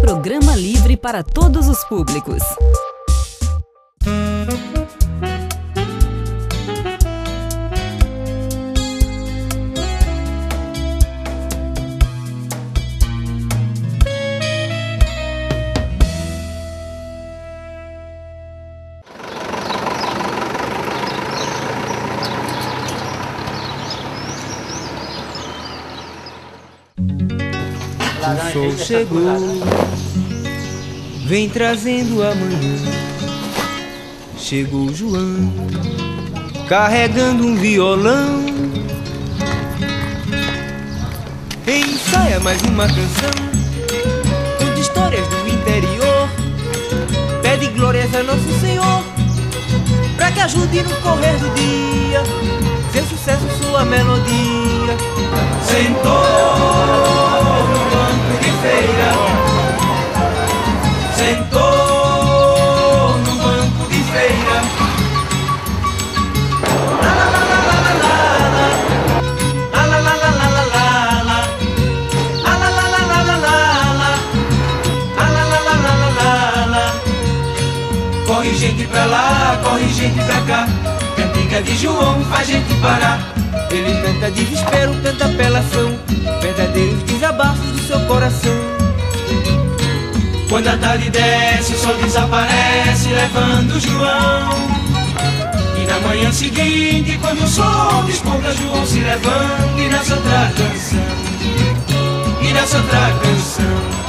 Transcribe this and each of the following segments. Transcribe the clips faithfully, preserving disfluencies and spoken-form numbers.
programa livre para todos os públicos. O sol chegou, vem trazendo a manhã. Chegou o João, carregando um violão. Ensaia mais uma canção, conta histórias do interior. Pede glórias a Nosso Senhor, pra que ajude no correr do dia. Seu sucesso, sua melodia. Sentou no banco de feira, sentou no banco de feira. La la la la la la la, la la la la la la la, la la la la la la la, la la la la la la la. Corre gente pra lá, corre gente pra cá. Cantiga de João faz gente parar. Ele canta desespero, canta apelação, verdadeiros desabafos do seu coração. Quando a tarde desce, o sol desaparece, levando João. E na manhã seguinte, quando o sol desponta, João se levanta e nasce outra canção, e nasce outra canção.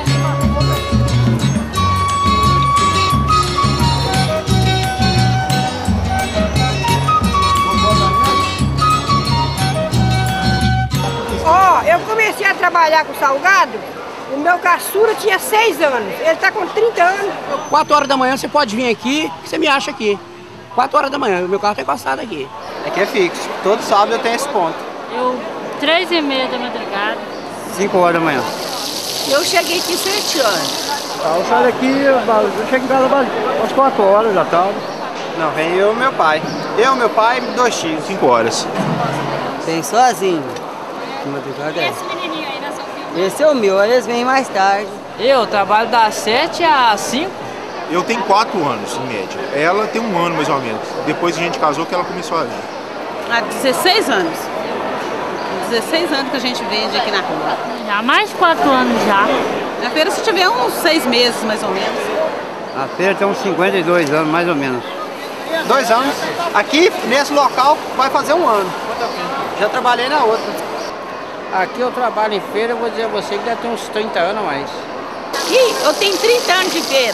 Eu comecei a trabalhar com salgado, o meu caçula tinha seis anos, ele está com trinta anos. Quatro horas da manhã você pode vir aqui, que você me acha aqui. Quatro horas da manhã, o meu carro está encostado aqui. Aqui é fixo, todo sábado eu tenho esse ponto. Eu, três e meia da madrugada. Cinco horas da manhã. Eu cheguei aqui sete anos. Ah, eu saio daqui, eu chego em casa às quatro horas da tarde. Não, vem eu e meu pai. Eu, meu pai e dois tios. Cinco horas. Vem sozinho. Esse menininho aí na sua filha? Esse é o meu, eles vêm mais tarde. Eu trabalho das sete às cinco. Eu tenho quatro anos, em média. Ela tem um ano, mais ou menos. Depois que a gente casou, que ela começou a vir. Há dezesseis anos. dezesseis anos que a gente vende aqui na rua. Já mais de quatro anos já. Na feira, se tiver uns seis meses, mais ou menos. A feira tem uns cinquenta e dois anos, mais ou menos. Dois anos. Aqui, nesse local, vai fazer um ano. Já trabalhei na outra. Aqui eu trabalho em feira, eu vou dizer a você que deve ter uns trinta anos a mais. Ih, eu tenho trinta anos de feira.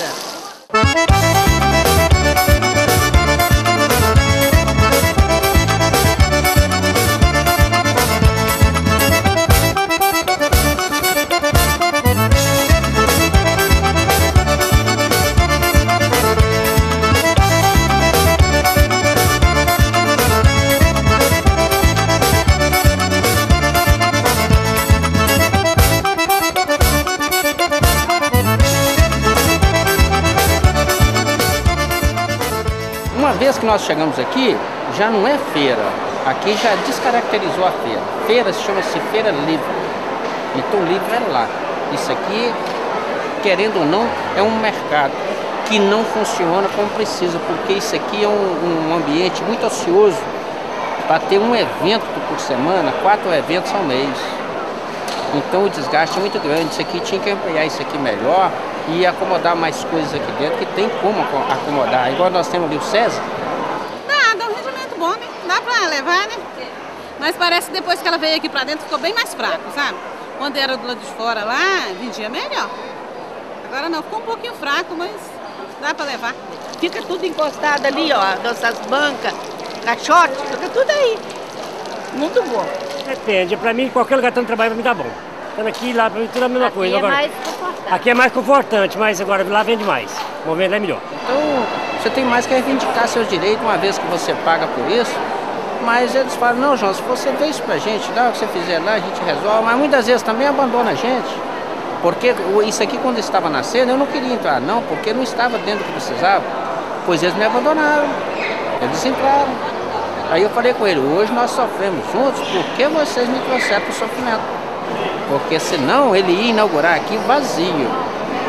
Uma vez que nós chegamos aqui, já não é feira. Aqui já descaracterizou a feira. Feira chama-se Feira Livre. Então livre é lá. Isso aqui, querendo ou não, é um mercado que não funciona como precisa, porque isso aqui é um, um ambiente muito ocioso para ter um evento por semana, quatro eventos ao mês. Então o desgaste é muito grande. Isso aqui tinha que ampliar isso aqui melhor e acomodar mais coisas aqui dentro, que tem como acomodar. Igual nós temos ali o César. Dá, dá um rendimento bom, né? Dá pra levar, né? Mas parece que depois que ela veio aqui pra dentro ficou bem mais fraco, sabe? Quando era do lado de fora lá, vendia melhor. Agora não, ficou um pouquinho fraco, mas dá pra levar. Fica tudo encostado ali, ó, nossas bancas, caixote, fica tudo aí. Muito bom. Depende, pra mim qualquer lugar que eu trabalho vai me dar bom. Estando aqui e lá, pra mim tudo é a mesma Aqui coisa. é Agora, mais confortável. aqui é mais confortante, mas agora lá vende mais. O momento é melhor. Então você tem mais que reivindicar seus direitos, uma vez que você paga por isso. Mas eles falam, não, João, se você vê isso pra gente, dá o que você fizer lá, a gente resolve. Mas muitas vezes também abandona a gente. Porque isso aqui, quando estava nascendo, eu não queria entrar, não, porque não estava dentro do que precisava. Pois eles me abandonaram, eles entraram. Aí eu falei com ele, hoje nós sofremos juntos, porque vocês me trouxeram para o sofrimento. Porque senão ele ia inaugurar aqui vazio.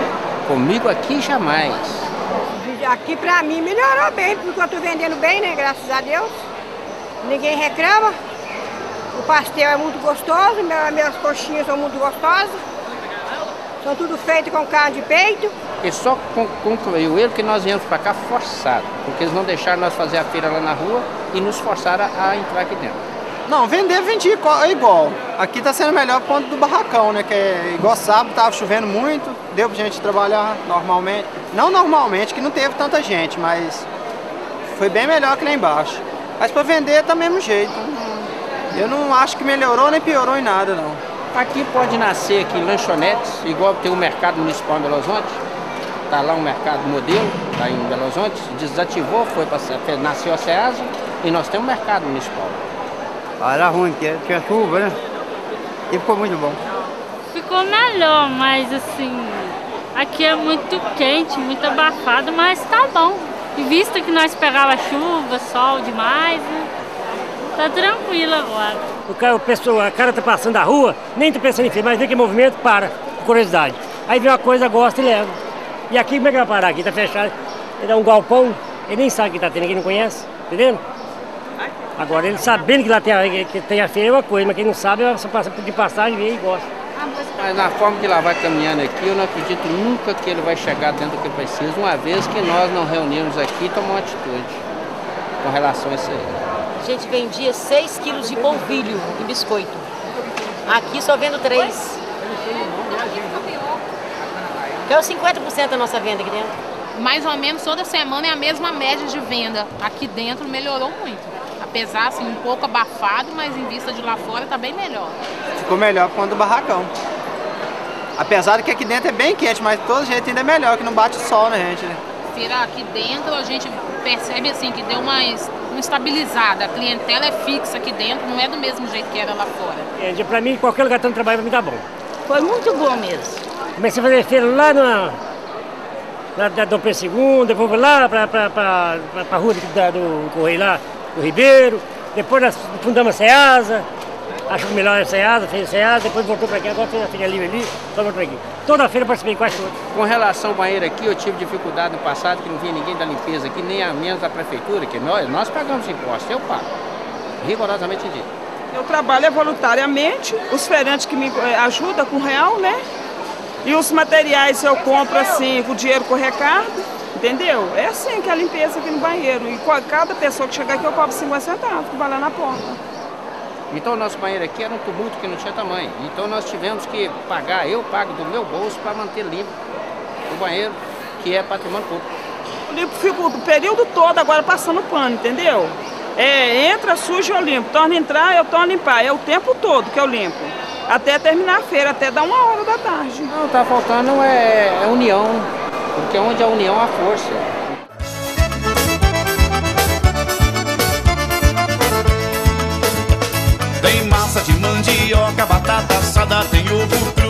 Comigo aqui jamais. Aqui pra mim melhorou bem, porque eu tô vendendo bem, né? Graças a Deus. Ninguém reclama. O pastel é muito gostoso, minhas coxinhas são muito gostosas. São tudo feito com carne de peito. E só concluiu ele que nós viemos para cá forçado, porque eles não deixaram nós fazer a feira lá na rua e nos forçaram a, a entrar aqui dentro. Não, vender, vendi é igual. Aqui tá sendo melhor por conta do barracão, né? Que é igual sábado, tava chovendo muito, deu pra gente trabalhar normalmente. Não normalmente, que não teve tanta gente, mas foi bem melhor que lá embaixo. Mas para vender tá do mesmo jeito. Eu não acho que melhorou nem piorou em nada, não. Aqui pode nascer aqui lanchonetes, igual tem o mercado municipal em Belo Horizonte. Tá lá um mercado modelo, tá em Belo Horizonte, desativou, foi para nasceu a Ceasa e nós temos um mercado municipal. Ah, era ruim, porque tinha chuva, né? E ficou muito bom. Ficou melhor, mas assim, aqui é muito quente, muito abafado, mas tá bom. E visto que nós pegava chuva, sol demais, né? Tá tranquilo agora. O cara, o pessoa, a cara tá passando da rua, nem tá pensando em feira, mas vê que movimento, para, por curiosidade. Aí vê uma coisa, gosta e leva. E aqui, como é que vai parar? Aqui tá fechado, ele dá um galpão, ele nem sabe que tá tendo, ninguém não conhece, entendendo? Agora, ele sabendo que lá tem a, que tem a feira é uma coisa, mas quem não sabe, só passa de passagem, vê e gosta. Mas na forma que lá vai caminhando aqui, eu não acredito nunca que ele vai chegar dentro do que precisa, uma vez que nós não reunimos aqui e tomamos atitude com relação a isso aí. A gente vendia seis quilos de polvilho em biscoito. Aqui só vendo três. Que é os cinquenta por cento da nossa venda aqui dentro. Mais ou menos toda semana é a mesma média de venda. Aqui dentro melhorou muito. Apesar, assim, um pouco abafado, mas em vista de lá fora tá bem melhor. Ficou melhor por conta do barracão. Apesar de que aqui dentro é bem quente, mas de todo jeito ainda é melhor, que não bate o sol na gente, né? Feira aqui dentro a gente percebe assim que deu uma, uma estabilizada. A clientela é fixa aqui dentro, não é do mesmo jeito que era lá fora. É, pra mim, qualquer lugar que eu trabalho, pra mim tá bom. Foi muito bom mesmo. Comecei a fazer feira lá na, na, na Dom Pedro segundo, depois fui lá pra, pra, pra, pra, pra rua do, do Correio lá, do Ribeiro, depois nós fundamos a Ceasa, achou melhor a Ceasa, fez a Ceasa, depois voltou pra aqui, agora fez a feira livre ali, só voltou aqui. Toda feira eu participei quase toda. Com relação ao banheiro aqui, eu tive dificuldade no passado, que não vinha ninguém da limpeza aqui, nem a menos da prefeitura, que nós, nós pagamos impostos, eu pago, rigorosamente dito. Eu trabalho voluntariamente, os feirantes que me ajudam com real, né? E os materiais eu compro assim, com dinheiro com recado, entendeu? É assim que é a limpeza aqui no banheiro. E cada pessoa que chegar aqui eu cobro cinquenta centavos, que vai lá na ponta. Então o nosso banheiro aqui era um tumulto que não tinha tamanho. Então nós tivemos que pagar, eu pago do meu bolso para manter limpo o banheiro, que é patrimônio público. Eu limpo, fico o período todo agora passando pano, entendeu? É, entra, suja, eu limpo. Torna a entrar, eu torno a limpar. É o tempo todo que eu limpo. Até terminar a feira, até dar uma hora da tarde. Não, tá faltando é, é união, porque onde a união há força. Tem massa de mandioca, batata assada, tem ovo cru.